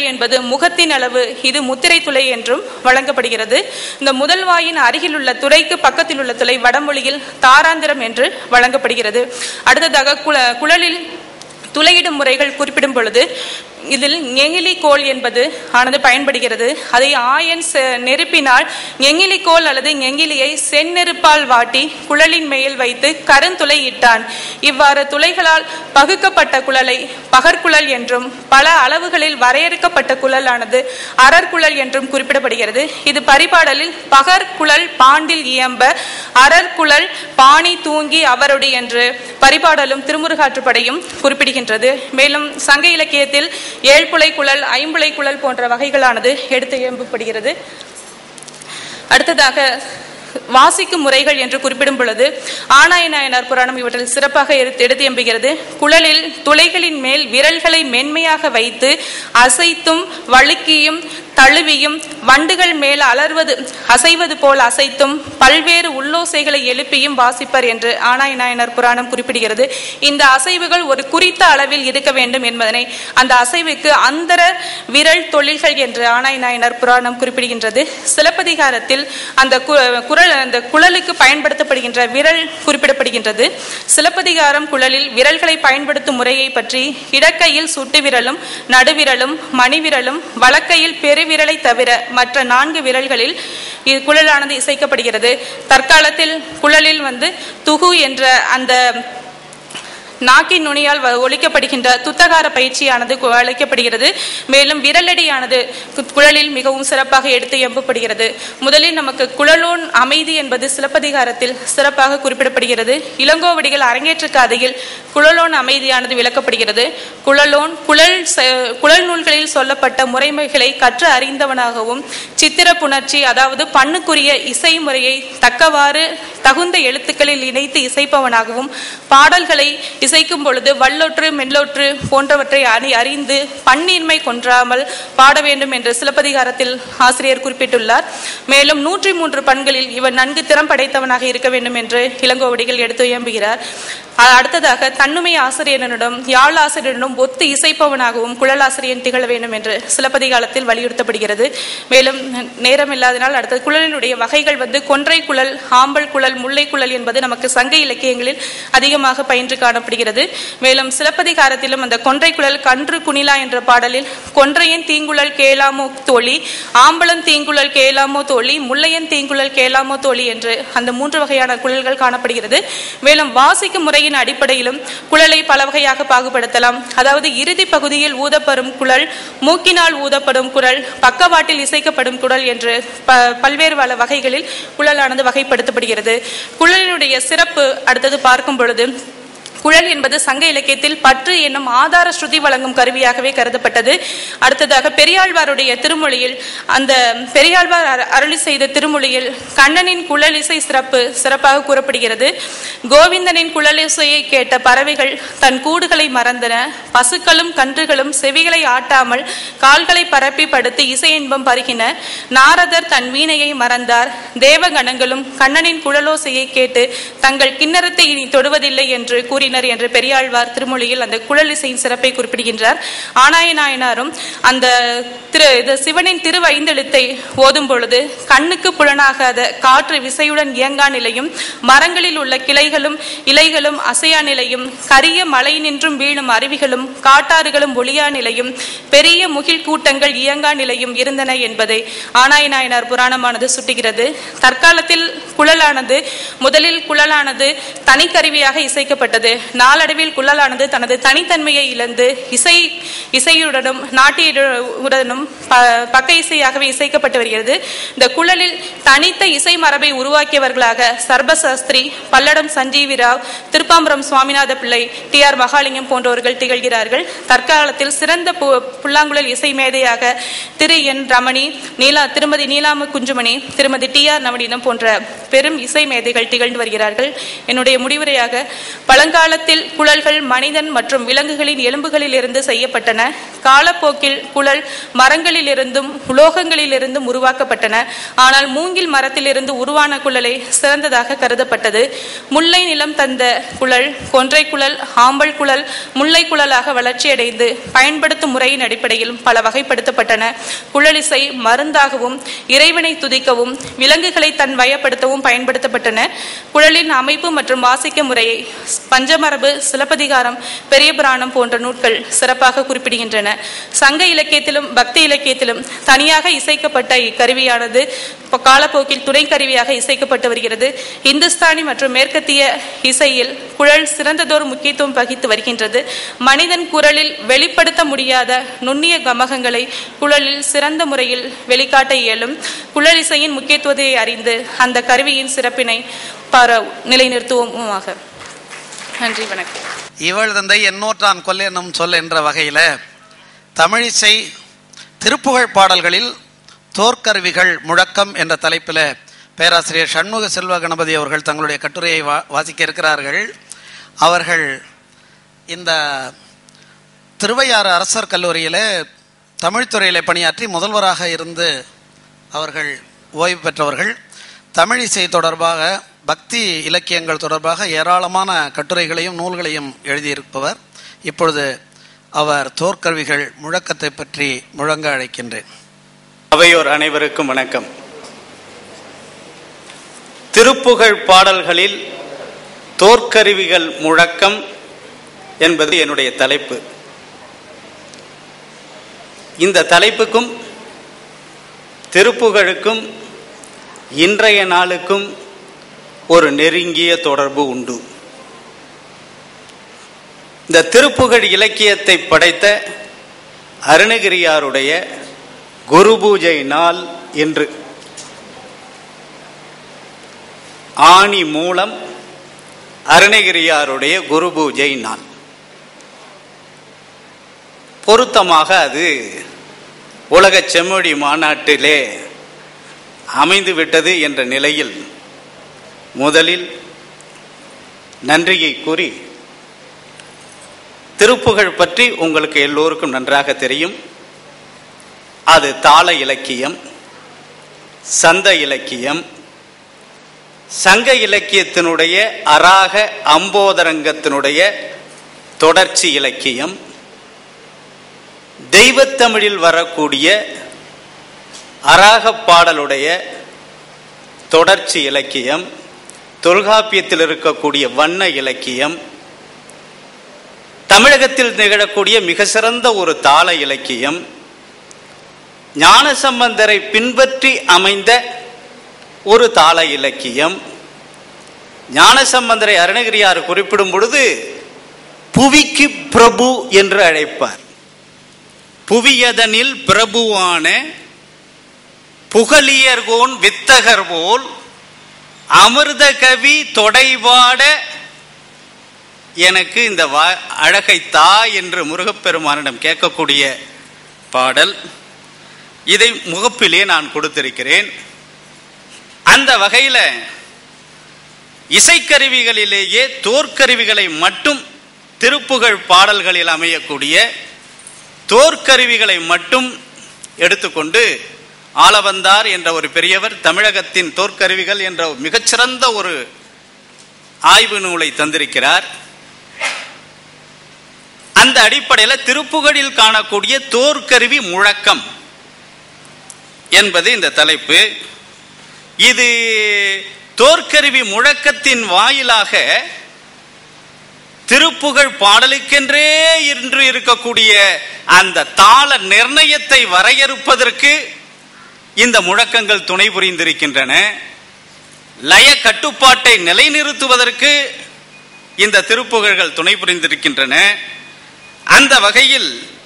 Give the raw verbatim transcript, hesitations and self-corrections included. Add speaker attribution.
Speaker 1: என்பது முகத்தின் அளவு, இது முத்திரை துளை என்றும் வழங்கப்படுகிறது. இந்த முதல் வாயின் அருகில் உள்ள துளைக்கு பக்கத்தில் உள்ள துளை வடமொழியில் தாராந்திரம் என்று வழங்கப்படுகிறது. அடுத்ததாக குழலில் துளையிடும் முறைகள் குறிப்பிடும் பொழுது இதில் நெகிழி கோல் என்பது ஆனது பயன்படுகிறது. அதை ஆயன் நெருப்பினால் நெகிழி கோல் அல்லது நெகிழியை செந்நெருப்பால் வாட்டி குழலின் மேல் வைத்து கருந்துளை இட்டான். இவ்வாறு துளைகளால் பகுக்கப்பட்ட குழலை பகற்குழல் என்றும் பல அளவுகளில் வரையறுக்கப்பட்ட குழலானது அரற்குழல் என்றும் குறிப்பிடப்படுகிறது. இது பரிபாடலில் பகற்குழல் பாண்டில் இயம்ப அரற்குழல் பாணி தூங்கி அவருடைய என்று பரிபாடலும் திருமுருகாற்றுப்படையும் குறிப்பிடுகின்றது. மேலும் சங்க இலக்கியத்தில் ஏழ்புலை குழல், ஐம்புலை குழல் போன்ற வகைகளானது எடுத்து இயம்பப்படுகிறது. அடுத்ததாக வாசிக்கும் முறைகள் என்று குறிப்பிடும் பொழுது ஆனாய நாயனார் புராணம் இவற்றில் சிறப்பாக எடுத்து எம்புகிறது. குழலில் துளைகளின் மேல் விரல்களை மென்மையாக வைத்து அசைத்தும் வழுக்கியும் தழுவியும் வண்டுகள் மேல் அலர்வது அசைவது போல் அசைத்தும் பல்வேறு உள்ளோசைகளை எழுப்பியும் வாசிப்பர் என்று ஆனாய நாயனார் புராணம் குறிப்பிடுகிறது. இந்த அசைவுகள் ஒரு குறித்த அளவில் இருக்க வேண்டும் என்பதனை அந்த அசைவுக்கு அந்தர விரல் தொழில்கள் என்று ஆனாய நாயனார் புராணம் குறிப்பிடுகின்றது. சிலப்பதிகாரத்தில் அந்த குரல் அந்த குழலுக்கு பயன்படுத்தப்படுகின்ற விரல் குறிப்பிடப்படுகின்றது. சிலப்பதிகாரம் குழலில் விரல்களை பயன்படுத்தும் முறையை பற்றி இடக்கையில் சுட்டு விரலும் நடுவிரலும் மணிவிரலும் வலக்கையில் பெரு விரலை தவிர மற்ற நான்கு விரல்களில் குழலானது இசைக்கப்படுகிறது. தற்காலத்தில் குழலில் வந்து துகு என்ற அந்த நாக்கின் நுனியால் ஒலிக்கப்படுகின்ற துத்தகார பயிற்சியானது அழைக்கப்படுகிறது. மேலும் விரலடியானது குழலில் மிகவும் சிறப்பாக எடுத்து எம்பப்படுகிறது. முதலில் நமக்கு குழலோன் அமைதி என்பது சிலப்பதிகாரத்தில் சிறப்பாக குறிப்பிடப்படுகிறது. இளங்கோவடிகள் அரங்கேற்ற காதையில் குழலோன் அமைதியானது விளக்கப்படுகிறது. குழலோன் குழல் குழல் நூல்களில் சொல்லப்பட்ட முறைமைகளை கற்று அறிந்தவனாகவும் சித்திர புணர்ச்சி அதாவது பண்ணுக்குரிய இசை முறையை தக்கவாறு தகுந்த எழுத்துக்களில் இணைத்து இசைப்பவனாகவும் பாடல்களை இசைக்கும் பொழுது வல்லொற்று மெல்லொற்று போன்றவற்றை அறி அறிந்து பன்னின்மை கொன்றாமல் பாட வேண்டும் என்று சிலப்பதிகாரத்தில் ஆசிரியர் குறிப்பிட்டுள்ளார். மேலும் நூற்றி மூன்று பண்களில் இவன் நன்கு திறம் படைத்தவனாக இருக்க வேண்டும் என்று இளங்கோவடிகள் எடுத்து இயம்புகிறார். அடுத்ததாக தன்னுமை ஆசிரியரிடம் யாழ் ஆசிரியரிடம் ஒத்து இசைப்பவனாகவும் குழலாசிரியன் திகழ வேண்டும் என்று சிலப்பதிகாரத்தில் வலியுறுத்தப்படுகிறது. மேலும் நேரம் இல்லாதனால் அடுத்த குழலினுடைய வகைகள் வந்து கொன்றை குழல், ஆம்பல் குழல், முல்லை குழல் என்பது நமக்கு சங்க இலக்கியங்களில் அதிகமாக பயின்று காணப்படுகிறது. மேலும் சிலப்பதிகாரத்திலும் அந்த கொன்றை குழல் கன்று குணிலா என்ற பாடலில் கொன்றையன் தீங்குழல் கேளாமோ தோழி, ஆம்பளன் தீங்குழல் கேளாமோ தோழி, முல்லையன் தீங்குழல் கேளாமோ தோழி என்று அந்த மூன்று வகையான குழல்கள் காணப்படுகிறது. மேலும் வாசிக்கும் முறையின் அடிப்படையிலும் குழலை பல வகையாக பாகுபடுத்தலாம். அதாவது இறுதி பகுதியில் ஊதப்படும் குழல், மூக்கினால் ஊதப்படும் குழல், பக்கவாட்டில் இசைக்கப்படும் குழல் என்று பல்வேறு வகைகளில் குழலானது வகைப்படுத்தப்படுகிறது. குழலினுடைய சிறப்பு அடுத்தது பார்க்கும் பொழுது குழல் என்பது சங்க இலக்கியத்தில் பற்று என்னும் ஆதார ஸ்ருதி வழங்கும் கருவியாகவே கருதப்பட்டது. அடுத்ததாக பெரியாழ்வாருடைய திருமொழியில் அந்த பெரியாழ்வார் அருளி செய்த திருமொழியில் கண்ணனின் குழலிசை சிறப்பு சிறப்பாக கூறப்படுகிறது. கோவிந்தனின் குழலிசையை கேட்ட பறவைகள் தன் கூடுகளை மறந்தன, பசுக்களும் கன்றுகளும் செவிகளை ஆட்டாமல் கால்களை பரப்பி படுத்து இசை இன்பம் பருகின, நாரதர் தன் வீணையை மறந்தார், தேவகணங்களும் கண்ணனின் குழலோசையை கேட்டு தங்கள் கிண்ணறத்தை இனி தொடுவதில்லை என்று கூறினர் என்று பெரியாழ்வார் திருமொழியில் அந்த குழலிசையின் சிறப்பை குறிப்பிடுகின்றார். ஆனாய நாயனாரும் அந்த திரு சிவனின் திரு ஐந்தெழுத்தை ஓதும் பொழுது கண்ணுக்கு புலனாகாத காற்று விசையுடன் இயங்கா நிலையும், மரங்களில் உள்ள கிளைகளும் இலைகளும் அசையா நிலையும், கரிய மலை நின்றும் வீழும் அருவிகளும் காட்டாறுகளும் ஒளியா நிலையும், பெரிய முகில் கூட்டங்கள் இயங்கா நிலையும் இருந்தன என்பதை ஆனாய நாயனார் புராணமானது சுட்டுகிறது. தற்காலத்தில் குழலானது முதலில் குழலானது தனிக்கருவியாக இசைக்கப்பட்டது. நாளடைவில் குழலானது தனது தனித்தன்மையை இழந்து இசை இசையுடனும் நாட்டியுடனும் பக்க இசையாகவே இசைக்கப்பட்டு வருகிறது. இந்த குழலில் தனித்த இசை மரபை உருவாக்கியவர்களாக சர்பசாஸ்திரி, பல்லடம் சஞ்சீவிராவ், திருப்பாம்பரம் சுவாமிநாத பிள்ளை, டி ஆர் மகாலிங்கம் போன்றவர்கள் திகழ்கிறார்கள். தற்காலத்தில் சிறந்த புல்லாங்குழல் இசை மேதையாக திரு என் ரமணி, நீலா திருமதி நீலாம குஞ்சுமணி, திருமதி டி ஆர் நவநீதம் போன்ற பெரும் இசை மேதைகள் திகழ்ந்து வருகிறார்கள். என்னுடைய முடிவுரையாக பழங்கால பழங்காலத்தில் குழல்கள் மனிதன் மற்றும் விலங்குகளின் எலும்புகளில் இருந்து செய்யப்பட்டன. காலப்போக்கில் குழல் மரங்களிலிருந்தும் உலோகங்களிலிருந்தும் உருவாக்கப்பட்டன. ஆனால் மூங்கில் மரத்திலிருந்து உருவான குழலே சிறந்ததாக கருதப்பட்டது. முல்லை நிலம் தந்த குழல் கொன்றை குழல், ஆம்பல் குழல், முல்லை குழலாக வளர்ச்சியடைந்து பயன்படுத்தும் முறையின் அடிப்படையில் பல வகைப்படுத்தப்பட்டன. குழலிசை மருந்தாகவும் இறைவனை துதிக்கவும் விலங்குகளை தன் வயப்படுத்தவும் பயன்படுத்தப்பட்டன. குழலின் அமைப்பு மற்றும் வாசிக்க முறையை பஞ்சமரபு, சிலப்பதிகாரம், பெரிய புராணம் போன்ற நூல்கள் சிறப்பாக குறிப்பிடுகின்றன. சங்க இலக்கியத்திலும் பக்தி இலக்கியத்திலும் தனியாக இசைக்கப்பட்ட இக்கருவியானது காலப்போக்கில் துணை கருவியாக இசைக்கப்பட்டு வருகிறது. இந்துஸ்தானி மற்றும் மேற்கத்திய இசையில் குழல் சிறந்ததோர் முக்கியத்துவம் வகித்து வருகின்றது. மனிதன் குரலில் வெளிப்படுத்த முடியாத நுண்ணிய கமகங்களை குழலில் சிறந்த முறையில் வெளிக்காட்ட இயலும். குழல் இசையின் முக்கியத்துவத்தை அறிந்து அந்த கருவியின் சிறப்பினை பார நிலைநிறுத்துவோமாக. நன்றி, வணக்கம்.
Speaker 2: இவள் தந்தை எண்ணூற்றான் கொல் என்னும் சொல் என்ற வகையில் தமிழிசை திருப்புகழ் பாடல்களில் தோற்கருவிகள் முழக்கம் என்ற தலைப்பில் பேராசிரியர் சண்முக செல்வ கணபதி அவர்கள் தங்களுடைய கட்டுரையை வா வாசிக்க இருக்கிறார்கள். அவர்கள் இந்த திருவையாறு அரசர் கல்லூரியில் தமிழ்துறையில் பணியாற்றி முதல்வராக இருந்து அவர்கள் ஓய்வு பெற்றவர்கள். தமிழிசை தொடர்பாக, பக்தி இலக்கியங்கள் தொடர்பாக ஏராளமான கட்டுரைகளையும் நூல்களையும் எழுதியிருப்பவர். இப்பொழுது அவர் தோற்கருவிகள் முழக்கத்தை பற்றி முழங்க அழைக்கின்றேன்.
Speaker 3: அவையோர் அனைவருக்கும் வணக்கம். திருப்புகழ் பாடல்களில் தோற்கருவிகள் முழக்கம் என்பது என்னுடைய தலைப்பு. இந்த தலைப்புக்கும் திருப்புகழுக்கும் இன்றைய நாளுக்கும் ஒரு நெருங்கிய தொடர்பு உண்டு. இந்த திருப்புகழ் இலக்கியத்தை படைத்த அருணகிரியாருடைய குரு பூஜை நாள் என்று ஆணி மூலம் அருணகிரியாருடைய குரு பூஜை நாள் பொருத்தமாக அது உலக செம்மொழி மாநாட்டிலே அமைந்து விட்டது என்ற நிலையில் முதலில் நன்றியை கூறி, திருப்புகழ் பற்றி உங்களுக்கு எல்லோருக்கும் நன்றாக தெரியும். அது தாள இலக்கியம், சந்த இலக்கியம், சங்க இலக்கியத்தினுடைய அராக அம்போதரங்கத்தினுடைய தொடர்ச்சி இலக்கியம், தெய்வத்தமிழில் வரக்கூடிய அராக பாடலுடைய தொடர்ச்சி இலக்கியம், தொல்காப்பியத்தில் இருக்கக்கூடிய வண்ண இலக்கியம், தமிழகத்தில் நிகழக்கூடிய மிக சிறந்த ஒரு தாள இலக்கியம், ஞானசம்பந்தரை பின்பற்றி அமைந்த ஒரு தாள இலக்கியம். ஞானசம்பந்தரை அருணகிரியார் குறிப்பிடும் பொழுது புவிக்கு பிரபு என்று அழைப்பார். புவியதனில் பிரபுவான புகழியர்கோன் வித்தகர் போல் அமிர்த கவி தொடைவாட எனக்கு இந்த அழகை தா என்று முருகப்பெருமானிடம் கேட்கக்கூடிய பாடல். இதை முகப்பிலே நான் கொடுத்திருக்கிறேன். அந்த வகையில் இசைக்கருவிகளிலேயே தோற்கருவிகளை மட்டும் திருப்புகழ் பாடல்களில் அமையக்கூடிய தோற்கருவிகளை மட்டும் எடுத்துக்கொண்டு ஆளவந்தார் என்ற ஒரு பெரியவர் தமிழகத்தின் தோற்கருவிகள் என்ற மிகச்சிறந்த ஒரு ஆய்வு நூலை தந்திருக்கிறார். அந்த அடிப்படையில் திருப்புகழில் காணக்கூடிய தோற்கருவி முழக்கம் என்பது இந்த தலைப்பு. இது தோற்கருவி முழக்கத்தின் வாயிலாக திருப்புகழ் பாடலுக்கென்றே இன்று இருக்கக்கூடிய அந்த தாள நிர்ணயத்தை வரையறுப்பதற்கு இந்த முழக்கங்கள் துணை புரிந்திருக்கின்றன. லய கட்டுப்பாட்டை நிலைநிறுத்துவதற்கு இந்த திருப்புகழ்கள் துணை புரிந்திருக்கின்றன. அந்த வகையில்